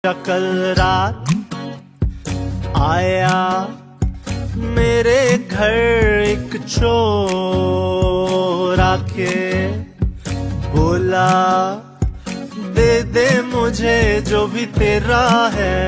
कल रात आया मेरे घर एक चोर आके बोला दे दे मुझे जो भी तेरा है।